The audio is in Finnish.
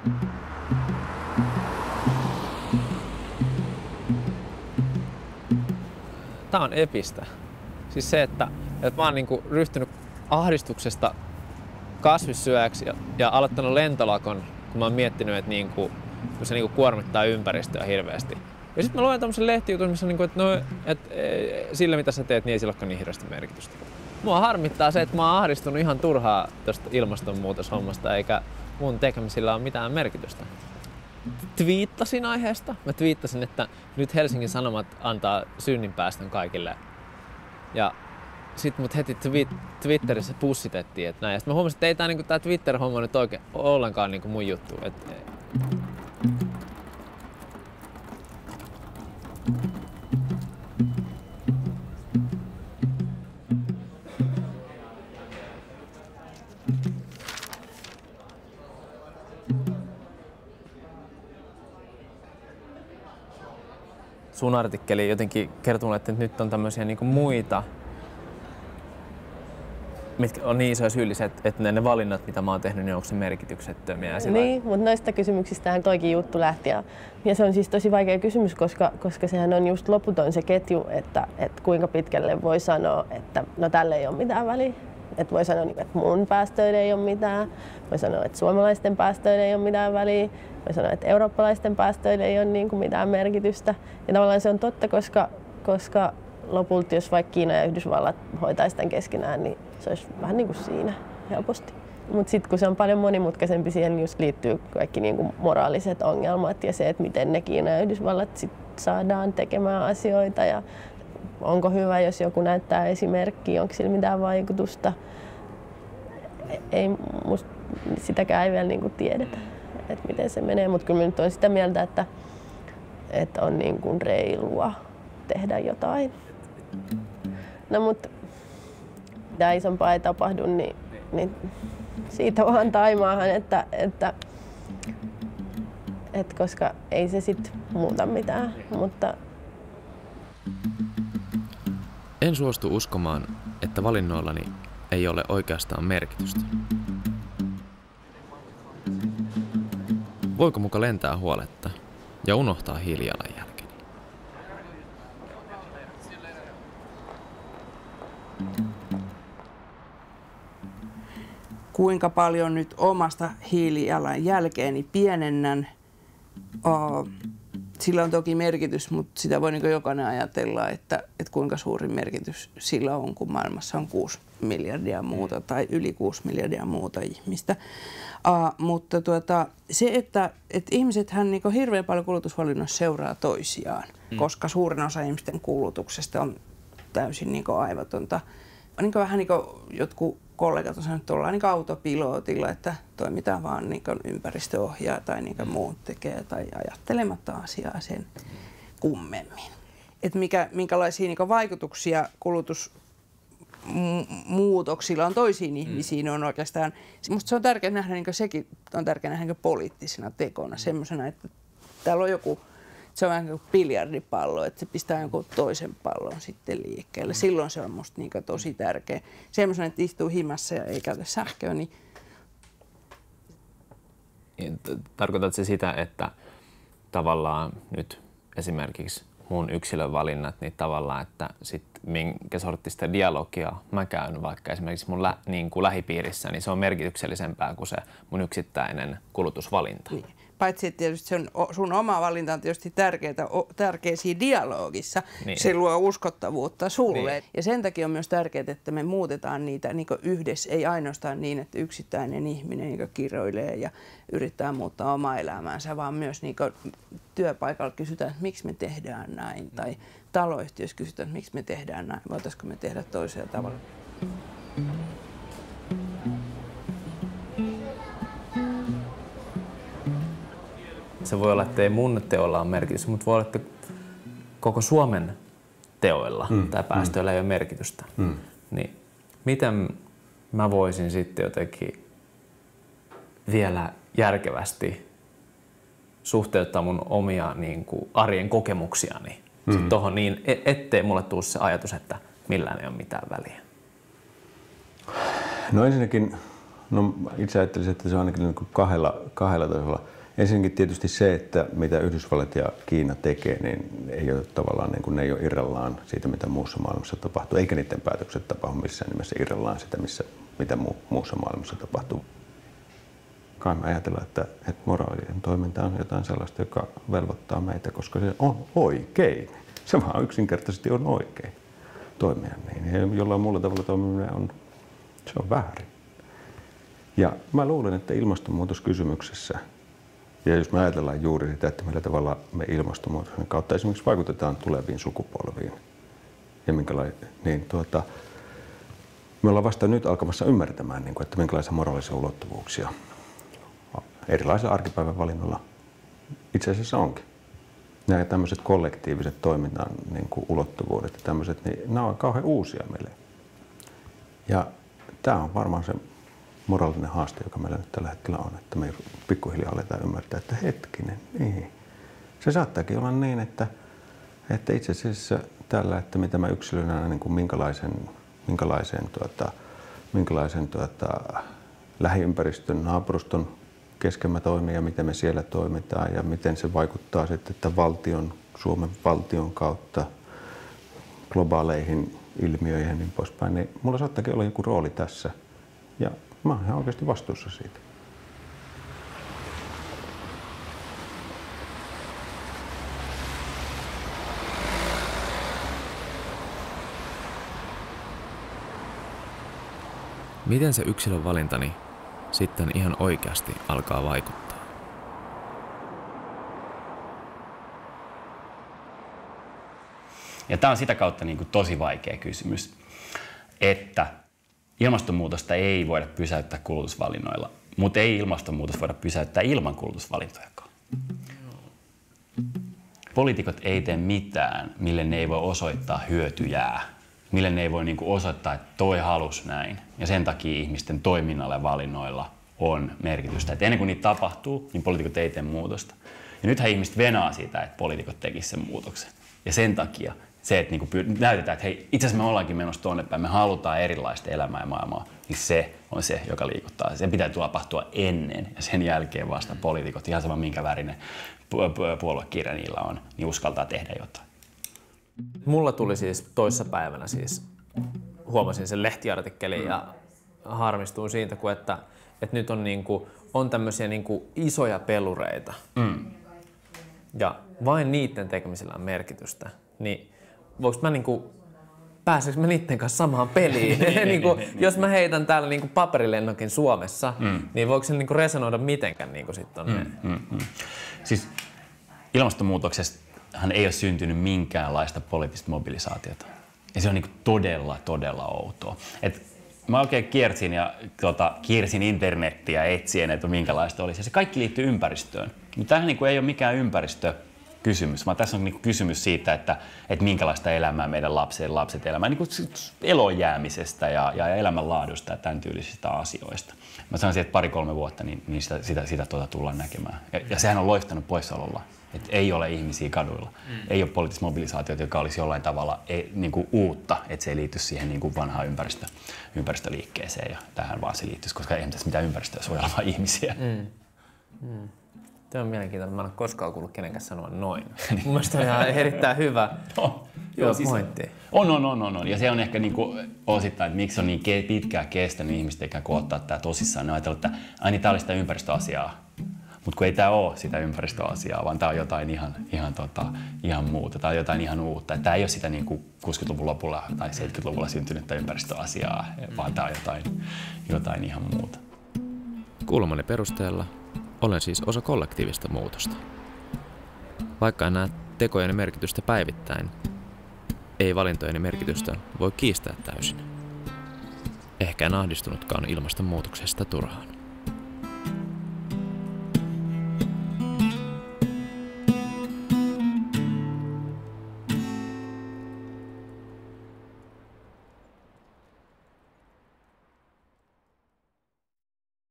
Tää on epistä. Siis se, että mä oon niinku ryhtynyt ahdistuksesta kasvissyöjäksi ja aloittanut lentolakon, kun mä oon miettinyt, että kun se kuormittaa ympäristöä hirveästi. Ja sitten mä luen tämmösen lehtijutun, missä on että sillä mitä sä teet, niin ei sillä olekaan niin hirveästi merkitystä. Mua harmittaa se, että mä oon ahdistunut ihan turhaa tosta ilmastonmuutoshommasta, eikä mun tekemisillä ole mitään merkitystä. Twiittasin aiheesta. Mä twiittasin, että nyt Helsingin Sanomat antaa synninpäästön kaikille. Ja sit mut heti Twitterissä pussitettiin, että näin. Ja sit mä huomasin, että ei tää Twitter-homma nyt oikein ollenkaan mun juttu. Sun artikkeli jotenkin kertoo, että nyt on tämmöisiä muita, mitkä on niin isoja syyllisiä, että ne valinnat, mitä mä oon tehnyt, niin onko se merkityksettömiä? Niin, mutta noista kysymyksistähän toikin juttu lähti. Ja se on siis tosi vaikea kysymys, koska sehän on just loputon se ketju, että kuinka pitkälle voi sanoa, että no tälle ei ole mitään väliä. Että voi sanoa, että mun päästöille ei ole mitään. Voi sanoa, että suomalaisten päästöille ei ole mitään väliä. Voi sanoa, että eurooppalaisten päästöille ei ole mitään merkitystä. Ja tavallaan se on totta, koska lopulta, jos vaikka Kiina ja Yhdysvallat hoitaisi tämän keskenään, niin se olisi vähän niin kuin siinä helposti. Mutta sitten kun se on paljon monimutkaisempi, siihen just liittyy kaikki moraaliset ongelmat ja se, että miten ne Kiina ja Yhdysvallat sit saadaan tekemään asioita ja onko hyvä, jos joku näyttää esimerkkiä, onko sillä mitään vaikutusta. Ei musta sitäkään ei vielä tiedetä, että miten se menee, mutta kyllä mä nyt olen sitä mieltä, että on reilua tehdä jotain. No mutta mitä isompaa ei tapahdu, niin siitä vaan taimaahan, että koska ei se sit muuta mitään, mutta en suostu uskomaan, että valinnoillani ei ole oikeastaan merkitystä. Voiko muka lentää huoletta ja unohtaa hiilijalanjälkeni? Kuinka paljon nyt omasta hiilijalanjälkeeni pienennän? Sillä on toki merkitys, mutta sitä voi jokainen ajatella, että kuinka suuri merkitys sillä on, kun maailmassa on 6 miljardia muuta tai yli 6 miljardia muuta ihmistä. Mutta se, että ihmisethän hirveän paljon kulutusvalinnoissa seuraa toisiaan, koska suurin osa ihmisten kulutuksesta on täysin aivotonta. Vähän jotkut kollegat on sanonut, että ollaan autopilootilla, että toimitaan vaan ympäristöohjaa tai muut tekee tai ajattelematta asiaa sen kummemmin. Että minkälaisia vaikutuksia kulutusmuutoksilla on toisiin ihmisiin on oikeastaan. Musta se on tärkeää nähdä, sekin on tärkeää nähdä poliittisena tekona, semmoisena, että täällä on joku. Se on vähän kuin biljardipallo, että se pistää jonkun toisen pallon sitten liikkeelle. Silloin se on musta tosi tärkeä. Semmoinen, että istuu himassa ja ei käytä sähköä, niin tarkoitatko se sitä, että tavallaan nyt esimerkiksi mun yksilön valinnat, niin tavallaan, että sit minkä sorttista dialogia mä käyn vaikka esimerkiksi mun lähipiirissä, niin se on merkityksellisempää kuin se mun yksittäinen kulutusvalinta. Niin. Paitsi että tietysti se on, sun oma valinta on tietysti tärkeä siinä dialogissa. Niin. Se luo uskottavuutta sulle. Niin. Ja sen takia on myös tärkeää, että me muutetaan niitä yhdessä, ei ainoastaan niin, että yksittäinen ihminen kiroilee ja yrittää muuttaa omaa elämäänsä, vaan myös työpaikalla kysytään, että miksi me tehdään näin. Tai taloyhtiössä kysytään, että miksi me tehdään näin. Voitaisiko me tehdä toisella tavalla. Se voi olla, että ei mun teoilla ole merkitystä, mutta voi olla, että koko Suomen teoilla tai päästöillä ei ole merkitystä. Niin miten mä voisin sitten jotenkin vielä järkevästi suhteuttaa mun omia arjen kokemuksiani tuohon niin, ettei mulle tule se ajatus, että millään ei ole mitään väliä? No ensinnäkin No itse ajattelisin, että se on ainakin niin kuin kahdella tasolla. Ensinnäkin tietysti se, että mitä Yhdysvallat ja Kiina tekee, niin ei ole tavallaan niin kuin ne ei ole irrallaan siitä, mitä muussa maailmassa tapahtuu, eikä niiden päätökset tapahdu missään nimessä irrallaan sitä, mitä muussa maailmassa tapahtuu. Kai me ajatellaan, että moraalinen toiminta on jotain sellaista, joka velvoittaa meitä, koska se on oikein. Se vaan yksinkertaisesti on oikein toimia niin. Ja jollain muulla tavalla toimiminen se on väärin. Ja mä luulen, että ilmastonmuutoskysymyksessä, ja jos me ajatellaan juuri sitä, että millä tavalla me ilmastonmuutoksen kautta esimerkiksi vaikutetaan tuleviin sukupolviin, ja me ollaan vasta nyt alkamassa ymmärtämään, että minkälaisia moraalisia ulottuvuuksia erilaisilla arkipäivän valinnoilla itse asiassa onkin. Nämä tämmöiset kollektiiviset toiminnan ulottuvuudet ja tämmöiset, niin nämä on kauhean uusia meille. Ja tämä on varmaan se moraalinen haaste, joka meillä nyt tällä hetkellä on, että me pikkuhiljaa aletaan ymmärtää, että hetkinen, niin. Se saattaakin olla niin, että itse asiassa tällä, että mitä mä yksilönä minkälaisen lähiympäristön, naapuruston kesken mä toimin ja miten me siellä toimitaan ja miten se vaikuttaa sitten, että Suomen valtion kautta globaaleihin ilmiöihin ja niin poispäin, niin mulla saattaakin olla joku rooli tässä. Ja mä oon ihan oikeasti vastuussa siitä. Miten se yksilön valintani sitten ihan oikeasti alkaa vaikuttaa? Ja tämä on sitä kautta niin kuin tosi vaikea kysymys, että ilmastonmuutosta ei voida pysäyttää kulutusvalinnoilla, mutta ei ilmastonmuutos voida pysäyttää ilman kulutusvalintojakaan. Poliitikot ei tee mitään, mille ne ei voi osoittaa hyötyjää, mille ne ei voi niin kuin osoittaa, että toi halus näin. Ja sen takia ihmisten toiminnalla ja valinnoilla on merkitystä. Että ennen kuin niitä tapahtuu, niin poliitikot ei tee muutosta. Ja nythän ihmiset venaa siitä, että poliitikot tekisivät sen muutoksen. Ja sen takia se, että niin näytetään, että hei, itse asiassa me ollaankin menossa tuonne päin, me halutaan erilaista elämää ja maailmaa, niin se on se, joka liikuttaa. Sen pitää tapahtua ennen ja sen jälkeen vasta poliitikot, ihan sama minkä värinen puoluekirja niillä on, niin uskaltaa tehdä jotain. Mulla tuli siis toissapäivänä huomasin sen lehtiartikkelin ja harmistuin siitä, että nyt on tämmöisiä isoja pelureita. Ja vain niiden tekemisellä on merkitystä. Niin voinko mä pääseekö mä niiden kanssa samaan peliin? Jos mä heitän täällä paperilennokin Suomessa, niin voiko se resonoida mitenkään sit tonne? Siis ilmastonmuutoksestahan ei ole syntynyt minkäänlaista poliittista mobilisaatiota. Ja se on todella outoa. Mä oikein kiersin internettiä etsien, että minkälaista olisi. Ja se kaikki liittyy ympäristöön. Mutta tämähän ei ole mikään ympäristökysymys, vaan tässä on kysymys siitä, että minkälaista elämää meidän lapset elämään, elonjäämisestä ja elämänlaadusta ja tämän tyylisistä asioista. Mä sanoisin, että 2-3 vuotta niin sitä tullaan näkemään. Ja sehän on loistanut poissaololla. Että ei ole ihmisiä kaduilla. Ei ole poliittista mobilisaatiota, joka olisi jollain tavalla uutta, että se ei liity siihen vanhaan ympäristöliikkeeseen ja tähän vaan se liittyisi, koska ei tässä mitään ympäristöä suojella, vaan ihmisiä. Tämä on mielenkiintoinen. Mä en ole koskaan kuullut kenenkään sanoa noin. Mun mielestä on ihan erittäin hyvä pointti. On. Ja se on ehkä osittain, että miksi on niin pitkään kestänyt ihmistä ikään kuin ottaa tämä tosissaan. Ne on ajatellut, että aina tämä oli sitä ympäristöasiaa. Mutta kun ei tämä ole sitä ympäristöasiaa, vaan tämä on jotain ihan muuta. Tämä on jotain ihan uutta. Tämä ei ole sitä 60-luvun lopulla tai 70-luvulla syntynyttä ympäristöasiaa, vaan tämä on jotain ihan muuta. Kuulemani perusteella olen siis osa kollektiivista muutosta. Vaikka en näe tekojeni merkitystä päivittäin, ei valintojeni merkitystä voi kiistää täysin. Ehkä en ahdistunutkaan ilmastonmuutoksesta turhaan.